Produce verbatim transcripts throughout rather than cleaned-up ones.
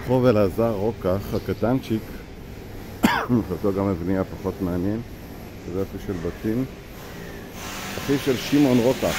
רחוב אלעזר רוקח, הקטנצ'יק, אותו גם הבנייה פחות מעניין, זה איפה של בתים. אחי של שמעון רוקח,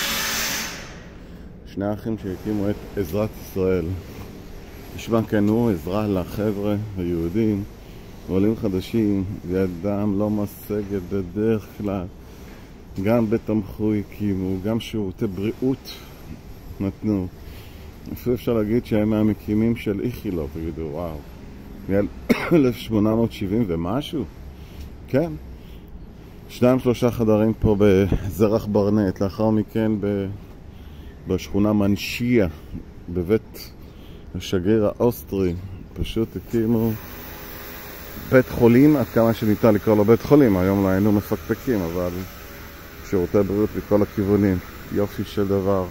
שני האחים שהקימו את עזרת ישראל. תשמע, כן, הוא עזרה לחבר'ה היהודים, עולים חדשים, וידם לא משגת בדרך כלל. גם בתמכו הקימו, גם שירותי בריאות נתנו. אפילו אפשר להגיד שהם מהמקימים של איכילוב, תגידו, וואו, מ-אלף שמונה מאות שבעים ומשהו? כן. שניים שלושה חדרים פה בזרח ברנט, לאחר מכן ב... בשכונה מנשיה, בבית השגריר האוסטרי, פשוט הקימו בית חולים, עד כמה שניתן לקרוא לו בית חולים, היום לא היינו מפקפקים, אבל שירותי בריאות מכל הכיוונים, יופי של דבר.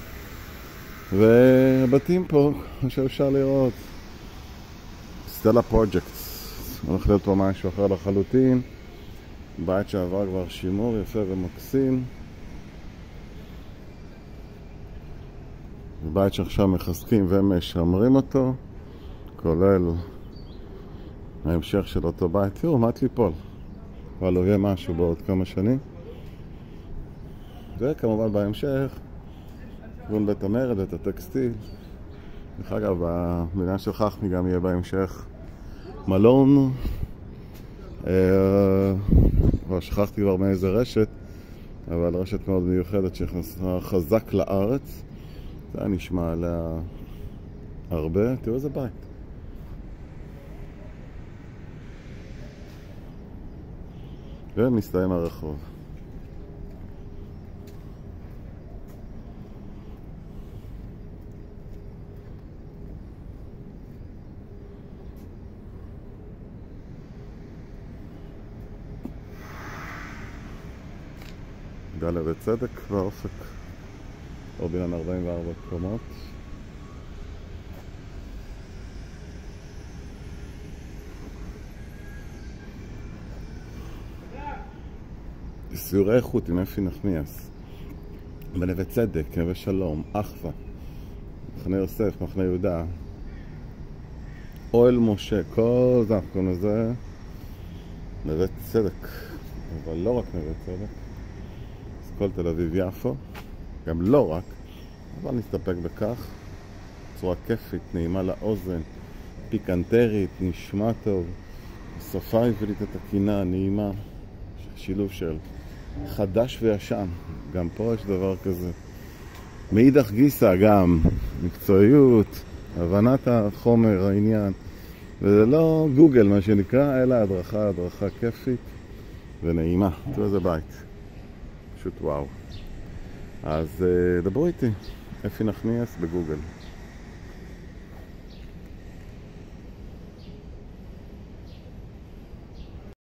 והבתים פה, מה שאפשר לראות, סטלה פרוג'קטס, הולך להיות פה משהו אחר לחלוטין, בית שעבר כבר שימור יפה ומקסים, בית שעכשיו מחזקים ומשמרים אותו, כולל ההמשך של אותו בית. תראו, מעט ליפול, אבל לא יהיה משהו בעוד כמה שנים. וכמובן בהמשך כיוון בית המרד, את הטקסטיל. דרך אגב, בבניין של חכמי גם יהיה בהמשך מלון, אה, כבר שכחתי כבר מאיזה רשת, אבל רשת מאוד מיוחדת שנכנסה חזק לארץ. זה היה נשמע עליה הרבה. תראו איזה בית, ומסתיים הרחוב. גלה וצדק והאופק, או בניין ארבעים וארבע קומות. סיורי איכות עם אפי נחמיאס, בנווה צדק, נווה שלום, אחווה, מחנה יוסף, מחנה יהודה, אוהל משה, כל זה אנחנו קוראים לזה נווה צדק, אבל לא רק נווה צדק, אז כל תל אביב יפו, גם לא רק, אבל נסתפק בכך. צורה כיפית, נעימה לאוזן, פיקנטרית, נשמע טוב, שפה עברית את הקינה, נעימה, שילוב של חדש וישן, גם פה יש דבר כזה. מאידך גיסה גם מקצועיות, הבנת החומר, העניין, וזה לא גוגל מה שנקרא, אלא הדרכה, הדרכה כיפית ונעימה. תראו איזה בית, פשוט וואו. אז דברו איתי, אפי נחמיאס בגוגל.